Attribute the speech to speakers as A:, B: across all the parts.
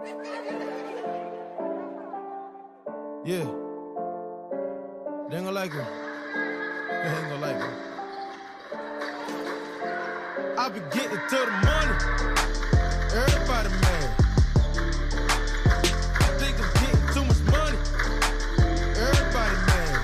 A: Yeah. They ain't gonna like it. They ain't gonna like it. I be getting to the money. Everybody mad. I think I'm getting too much money. Everybody mad.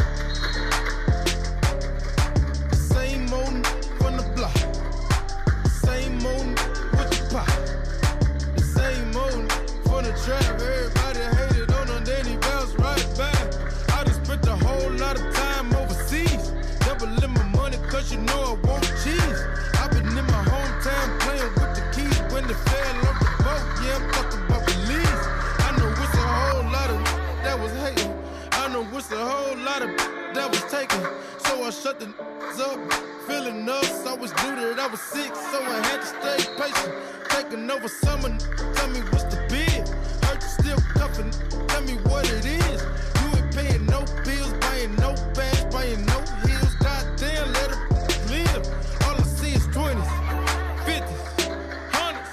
A: The same old from the block. The same old with the pop. The same old from the trap. Everybody hated on them, then he bounced right back. I just spent a whole lot of time overseas. Doubling my money cause you know I want cheese. I've been in my hometown playing with the keys when they fell off the boat. Yeah, I'm talking about Belize. I know it's a whole lot of that was hating. I know it's a whole lot of that was taken. So I shut the up, feeling us. I was new that I was sick, so I had to stay patient. Taking over summer, tell me what's the bid. Heard you still cuffing, tell me what it is. You ain't paying no bills, buying no bags, buying no heels. Goddamn, let her live. All I see is 20s, 50s, 100s.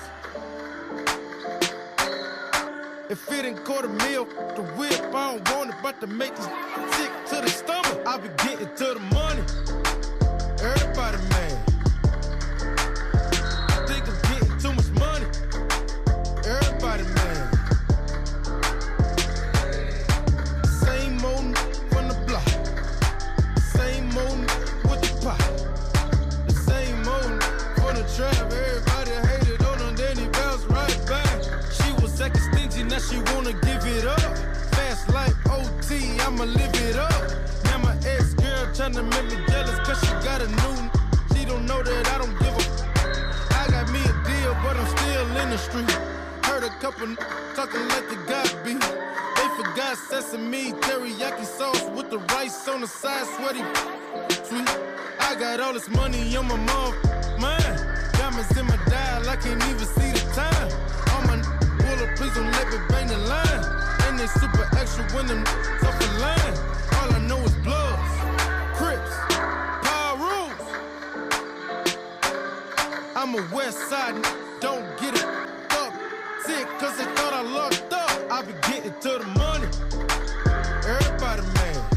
A: If it ain't $250,000, the whip, I don't want it, about to make this sick to the stomach. I be getting to the money. Everybody mad. I think I'm getting too much money. Everybody mad. Same old from the block. Same old with the pop. The same old from the trap. Everybody hated on her, then he bounced right back. She was acting stingy, now she wanna give it up. Fast life OT, I'ma live it up. Now my ex-girl tryna make me jealous cause she got a new. She don't know that I don't give a. I got me a deal, but I'm still in the street. Heard a couple talking like they got beat. They forgot sesame, teriyaki sauce with the rice on the side, sweaty sweet. I got all this money on my mind. Diamonds in my dial, I can't even see the time. All my bullet, please don't let me bang the line. And they super extra when them off the line. All I know is Bloods, Crips, Power Rules. I'm a West Side, don't get it up. Sick, cause they thought I locked up. I be getting to the money. Everybody mad.